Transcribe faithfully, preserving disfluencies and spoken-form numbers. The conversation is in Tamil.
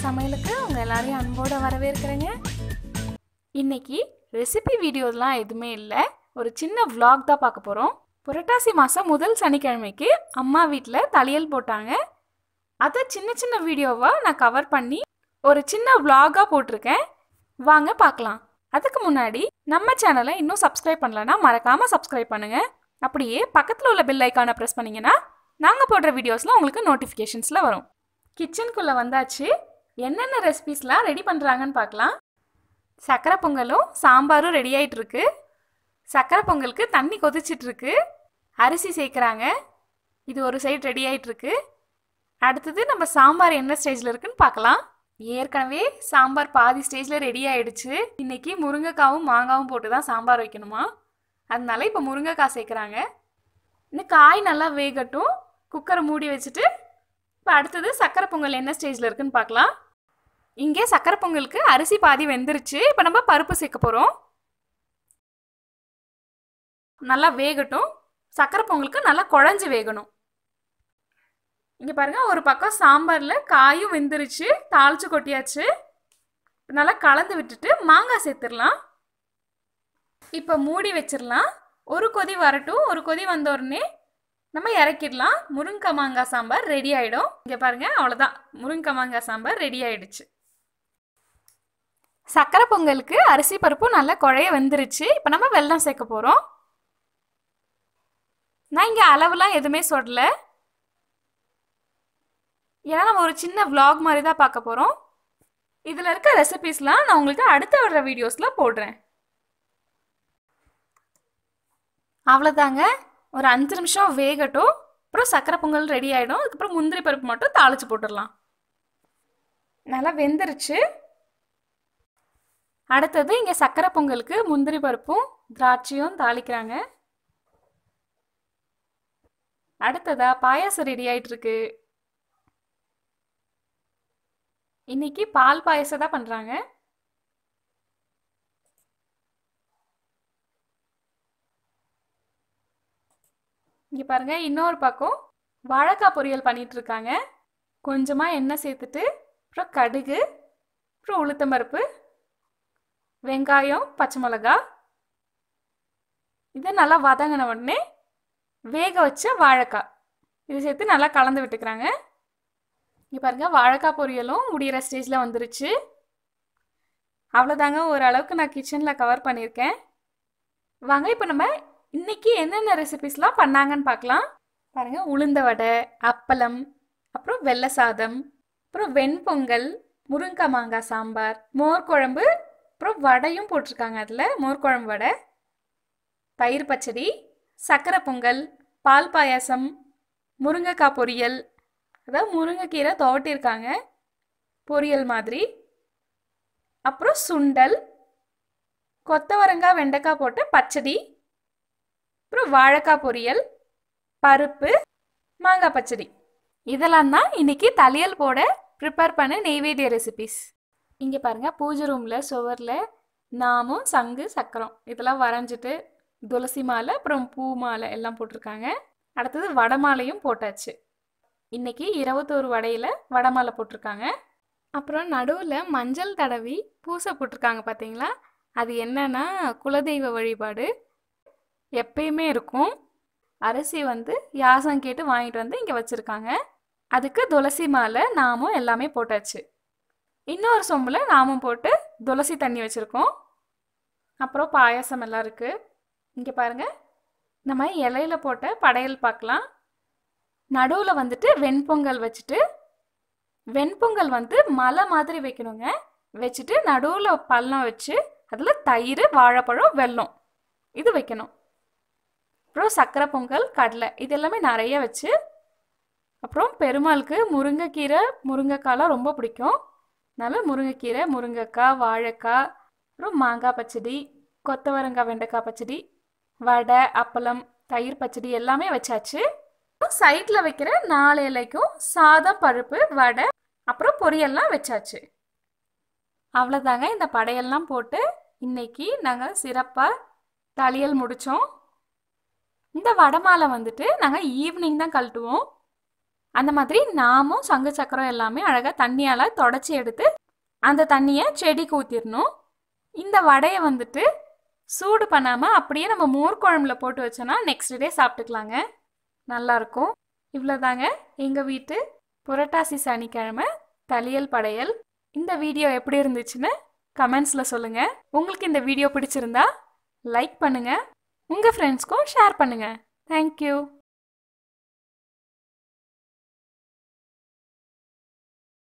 சமையலுக்கு உங்கள் எல்லாரையும் அன்போடு வரவேற்கிறேங்க. இன்னைக்கு ரெசிபி வீடியோலாம் எதுவுமே இல்லை, ஒரு சின்ன vlog தான் பார்க்க போகிறோம். புரட்டாசி மாதம் முதல் சனிக்கிழமைக்கு அம்மா வீட்டில் தளியல் போட்டாங்க. அதை சின்ன சின்ன வீடியோவாக நான் கவர் பண்ணி ஒரு சின்ன vlog-ஆ போட்டிருக்கேன். வாங்க பார்க்கலாம். அதுக்கு முன்னாடி நம்ம சேனலை இன்னும் சப்ஸ்கிரைப் பண்ணலன்னா மறக்காமல் சப்ஸ்கிரைப் பண்ணுங்கள். அப்படியே பக்கத்தில் உள்ள பெல் ஐக்கானை ப்ரெஸ் பண்ணிங்கன்னா நாங்கள் போடுற வீடியோஸ்லாம் உங்களுக்கு நோட்டிஃபிகேஷன்ஸில் வரும். கிச்சனுக்குள்ளே வந்தாச்சு. என்னென்ன ரெசிபீஸ்லாம் ரெடி பண்ணுறாங்கன்னு பார்க்கலாம். சக்கரை பொங்கலும் சாம்பாரும் ரெடி ஆகிட்டு இருக்கு. சக்கரை பொங்கலுக்கு தண்ணி கொதிச்சிட்ருக்கு, அரிசி சேர்க்குறாங்க. இது ஒரு சைடு ரெடி ஆகிட்டு இருக்கு. அடுத்தது நம்ம சாம்பார் என்ன ஸ்டேஜில் இருக்குன்னு பார்க்கலாம். ஏற்கனவே சாம்பார் பாதி ஸ்டேஜில் ரெடி ஆகிடுச்சு. இன்றைக்கி முருங்கைக்காவும் மாங்காவும் போட்டு தான் சாம்பார் வைக்கணுமா, அதனால இப்போ முருங்கைக்காய் சேர்க்குறாங்க. இன்னும் காய் நல்லா வேகட்டும். குக்கரை மூடி வச்சுட்டு இப்போ அடுத்தது சக்கரை பொங்கல் என்ன ஸ்டேஜில் இருக்குன்னு பார்க்கலாம். இங்கே சக்கரை பொங்கலுக்கு அரிசி பாதி வெந்துருச்சு. இப்போ நம்ம பருப்பு சேர்க்க போகிறோம். நல்லா வேகட்டும். சக்கரை பொங்கலுக்கு நல்லா குழஞ்சி வேகணும். இங்கே பாருங்கள், ஒரு பக்கம் சாம்பாரில் காயும் வெந்துருச்சு, தாளிச்சு கொட்டியாச்சு. நல்லா கலந்து விட்டுட்டு மாங்காய் சேர்த்துடலாம். இப்போ மூடி வச்சிடலாம். ஒரு கொதி வரட்டும். ஒரு கொதி வந்த உடனே நம்ம இறக்கிடலாம். முருங்கக்காய் மாங்காய் சாம்பார் ரெடி ஆகிடும். இங்கே பாருங்கள், அவ்வளோதான், முருங்கக்காய் மாங்காய் சாம்பார் ரெடி ஆகிடுச்சு. சக்கரை பொங்கலுக்கு அரிசி பருப்பும் நல்லா குழைய வெந்துருச்சு. இப்போ நம்ம வெல்லம் சேர்க்க போகிறோம். நான் இங்கே அளவுலாம் எதுவுமே சொல்லலை, ஏன்னா நம்ம ஒரு சின்ன vlog மாதிரி தான் பார்க்க போகிறோம். இதில் இருக்க ரெசிபீஸ்லாம் நான் உங்களுக்கு அடுத்த வர்ற வீடியோஸில் போடுறேன். அவ்வளோதாங்க, ஒரு அஞ்சு நிமிஷம் வேகட்டும். அப்புறம் சக்கரை பொங்கல் ரெடி ஆகிடும். அதுக்கப்புறம் முந்திரி பருப்பு மட்டும் தாளித்து போட்டுடலாம். நல்லா வெந்துருச்சு. அடுத்தது இங்கே சக்கரை பொங்கலுக்கு முந்திரி பருப்பும் திராட்சையும் தாளிக்கிறாங்க. அடுத்ததா பாயாசம் ரெடி ஆகிட்டு இருக்கு. இன்னைக்கு பால் பாயசம் தான் பண்ணுறாங்க. இங்கே பாருங்கள், இன்னொரு பக்கம் வாழைக்காய் பொரியல் பண்ணிட்டு இருக்காங்க. கொஞ்சமாக எண்ணெய் சேர்த்துட்டு அப்புறம் கடுகு, அப்புறம் உளுத்தம்பருப்பு, வெங்காயம், பச்சை மிளகா, இதை நல்லா வதங்கின உடனே வேக வச்ச வாழைக்காய் இது சேர்த்து நல்லா கலந்து விட்டுக்கிறாங்க. இங்கே பாருங்கள், வாழைக்காய் பொரியலும் முடிகிற ஸ்டேஜில் வந்துருச்சு. அவ்வளோதாங்க, ஓரளவுக்கு நான் கிச்சனில் கவர் பண்ணியிருக்கேன். வாங்க இப்போ நம்ம இன்றைக்கி என்னென்ன ரெசிபிஸ்லாம் பண்ணாங்கன்னு பார்க்கலாம். பாருங்கள், உளுந்த வடை, அப்பளம், அப்புறம் வெள்ளை சாதம், அப்புறம் வெண்பொங்கல், முருங்கக்காய் மாங்காய் சாம்பார், மோர் குழம்பு, அப்புறம் வடையும் போட்டிருக்காங்க. அதில் மோர் குழம்பு வடை, தயிர் பச்சடி, சக்கரை பொங்கல், பால் பாயாசம், முருங்கைக்காய் பொரியல், அதாவது முருங்கைக்கீரை துவட்டியிருக்காங்க பொரியல் மாதிரி, அப்புறம் சுண்டல், கொத்தவரங்காய் வெண்டைக்காய் போட்டு பச்சடி, அப்புறம் வாழைக்காய் பொரியல், பருப்பு, மாங்காய் பச்சடி. இதெல்லாம் தான் இன்றைக்கி தளியல் போட ப்ரிப்பேர் பண்ண நெய்வேத்திய ரெசிபிஸ். இங்கே பாருங்கள், பூஜை ரூமில் சுவரில் நாமும் சங்கு சக்கரம் இதெல்லாம் வரைஞ்சிட்டு துளசி மாலை அப்புறம் பூ மாலை எல்லாம் போட்டிருக்காங்க. அடுத்தது வடை மாலையும் போட்டாச்சு. இன்றைக்கி இருபத்தோரு வடையில் வடை மாலை போட்டிருக்காங்க. அப்புறம் நடுவில் மஞ்சள் தடவி பூசை போட்டிருக்காங்க. பார்த்தீங்களா, அது என்னன்னா குலதெய்வ வழிபாடு எப்பயுமே இருக்கும். அரிசி வந்து யாசம் கேட்டு வாங்கிட்டு வந்து இங்கே வச்சுருக்காங்க. அதுக்கு துளசி மாலை நாமும் எல்லாமே போட்டாச்சு. இன்னொரு சொம்பில் நாமும் போட்டு துளசி தண்ணி வச்சுருக்கோம். அப்புறம் பாயாசம் எல்லாம் இருக்குது. இங்கே பாருங்கள், நம்ம இலையில் போட்ட படையல் பார்க்கலாம். நடுவில் வந்துட்டு வெண்பொங்கல் வச்சுட்டு, வெண்பொங்கல் வந்து மலை மாதிரி வைக்கணுங்க. வச்சுட்டு நடுவில் பள்ளம் வச்சு அதில் தயிர், வாழைப்பழம், வெல்லம் இது வைக்கணும். அப்புறம் சக்கரை பொங்கல், கடலை இது எல்லாமே நிறைய வச்சு, அப்புறம் பெருமாளுக்கு முருங்கைக்கீரை முருங்கைக்காய்லாம் ரொம்ப பிடிக்கும். அதனால முருங்கைக்கீரை, முருங்கைக்காய், வாழைக்காய், அப்புறம் மாங்காய் பச்சடி, கொத்தவரங்காய் வெண்டைக்காய் பச்சடி, வடை, அப்பளம், தயிர் பச்சடி எல்லாமே வச்சாச்சு. சைடில் வைக்கிற நாலு இலைக்கும் சாதம், பருப்பு, வடை, அப்புறம் பொரியல்லாம் வச்சாச்சு. அவ்வளோதாங்க, இந்த படையெல்லாம் போட்டு இன்னைக்கு நாங்கள் சிறப்பாக தளியல் முடித்தோம். இந்த வடை மாலை வந்துட்டு நாங்கள் ஈவினிங் தான் கழட்டுவோம். அந்த மாதிரி நாமும் சங்கு சக்கரம் எல்லாமே அழகாக தண்ணியால் தொடச்சி எடுத்து அந்த தண்ணியை செடிக்கு ஊற்றிடணும். இந்த வடையை வந்துட்டு சூடு பண்ணாமல் அப்படியே நம்ம மோர் குழம்புல போட்டு வச்சோன்னா நெக்ஸ்ட் டே சாப்பிட்டுக்கலாங்க. நல்லாயிருக்கும். இவ்வளோதாங்க எங்கள் வீட்டு புரட்டாசி சனிக்கிழமை தளியல் படையல். இந்த வீடியோ எப்படி இருந்துச்சுன்னு கமெண்ட்ஸில் சொல்லுங்கள். உங்களுக்கு இந்த வீடியோ பிடிச்சிருந்தா லைக் பண்ணுங்கள், உங்கள் ஃப்ரெண்ட்ஸ்க்கும் ஷேர் பண்ணுங்கள். தேங்க்யூ.